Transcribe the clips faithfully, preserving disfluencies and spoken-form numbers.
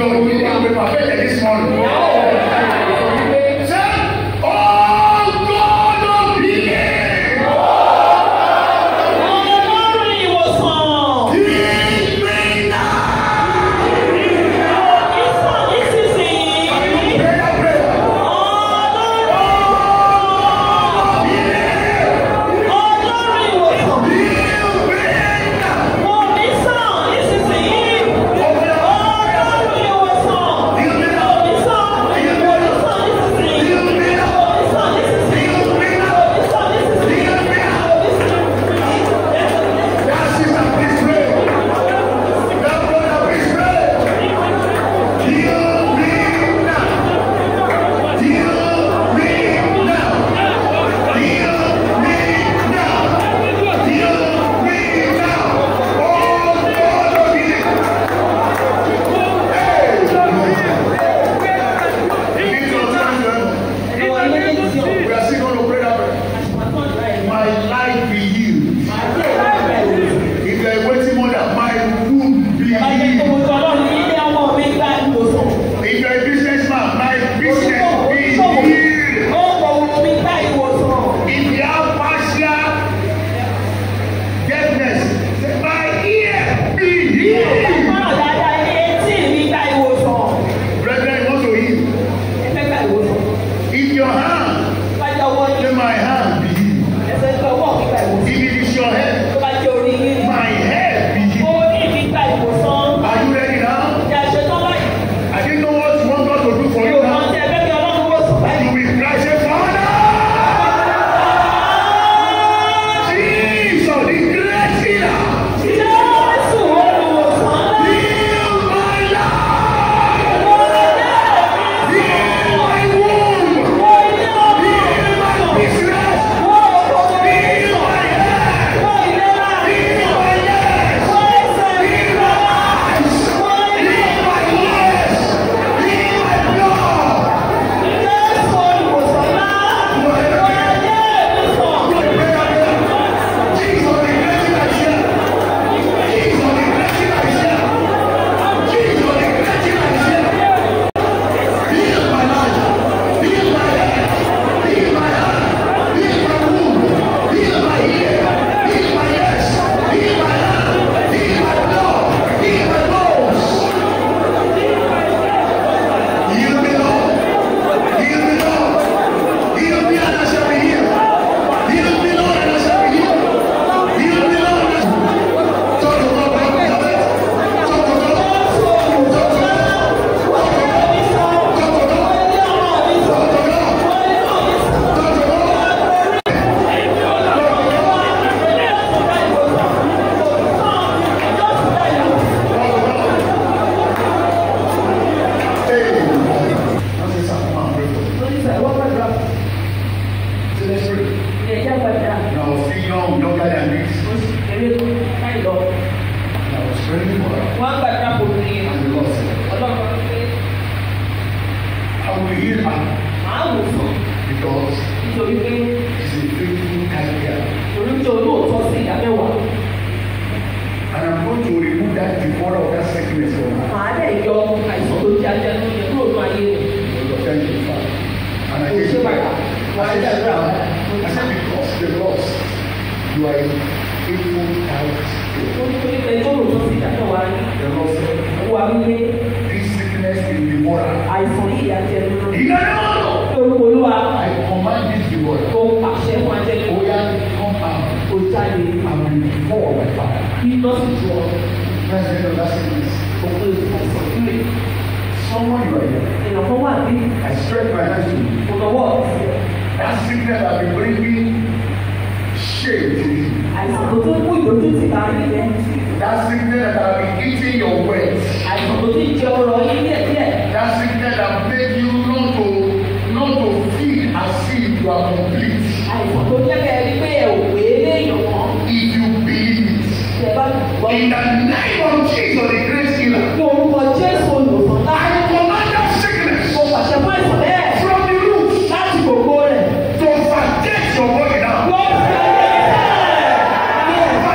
your healing will be perfected this morning.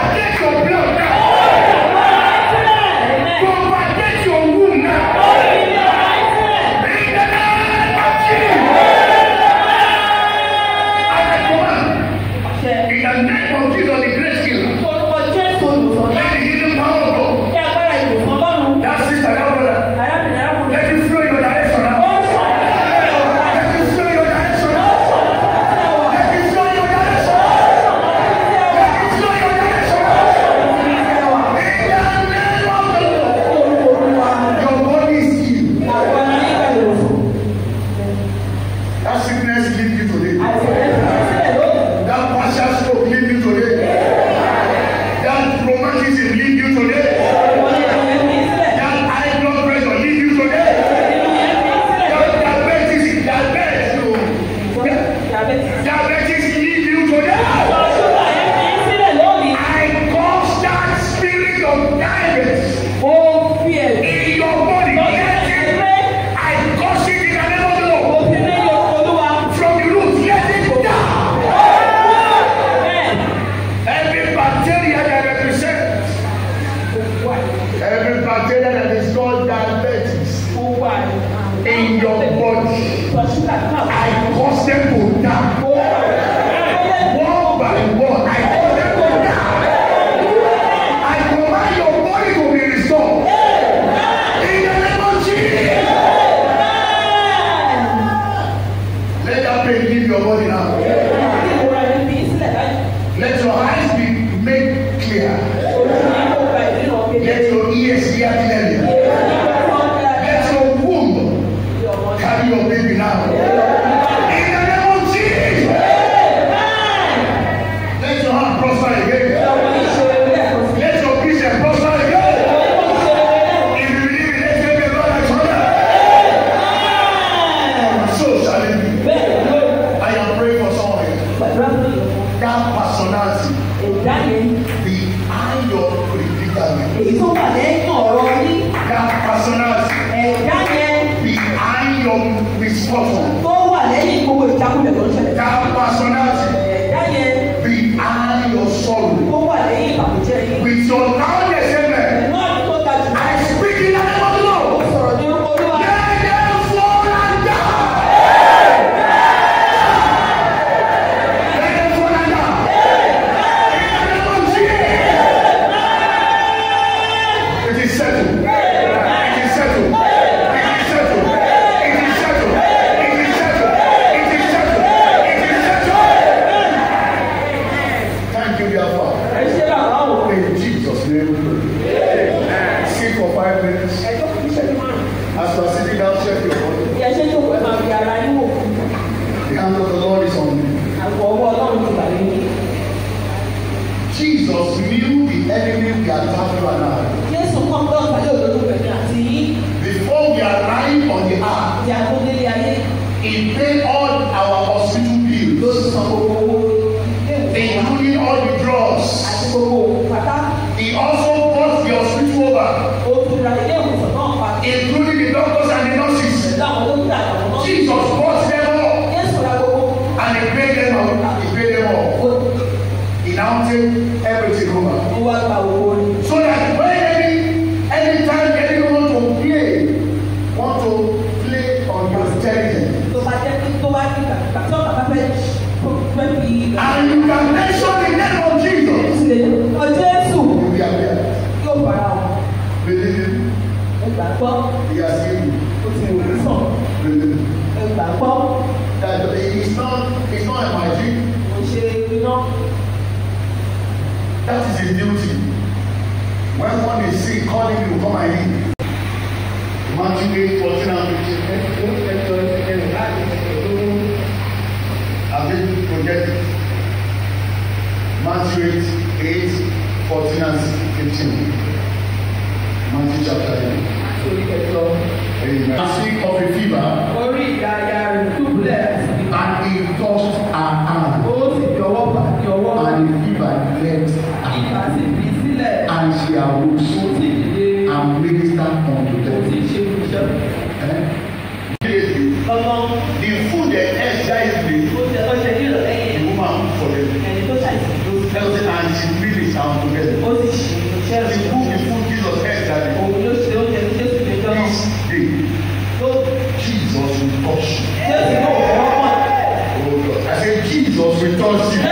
Your womb now. Every bacteria that is called diabetes in your body, I cause them to die. One by one, I cause them to die. I command your body to be restored. In the name of Jesus. Let that pain leave your body now. Let your eyes be made clear. Let your ears hear clearly. Let your womb carry your baby now. In the name of Jesus. Let your hand prosper again. Let your business prosper again. If you believe in it, let the Lord like honor. So shall it be. I am praying for someone. That personality behind your predicament. That personality behind your misfortune. That personality behind your sorrow. With your loudest amen, I speak in the name of the Lord. Let them fall and die. Let them fall and die. In the name of Jesus. It is settled. It is settled. It is settled. It is settled. It is settled. It is settled. It is settled. Thank you, dear Father. In Jesus' name we pray. Sit for five minutes. As you are sitting down, check your body. The hand of the Lord is on you. Jesus knew the enemy we attacked you and I. Before we arrived on the earth, he paid all our hospital bills, including all the drugs. He also bought the hospital over, including the doctors and the nurses. Jesus bought them all, and he paid them all. He paid them all. He now takes everything over. So that when any anytime anyone want to play, want to play on your intelligence, and you can mention the name of Jesus, you will be aware. Believe him. He has healed you. Believe him. That it's not, it's not a magic. That is his duty. When one is sick, call him to come and heal. Matthew eight, fourteen and fifteen. I've been projected. Matthew eight, eight, fourteen and fifteen. Matthew chapter eight. Amen. Sick of a fever, and he touched her hand, and the fever left her, and she arose and ministered unto them. Eh? The food that ate yesterday, the woman cooked for them. And she finished and together. The food, the food Jesus ate that day. This day, Jesus will touch you. Oh God. I said Jesus will touch you.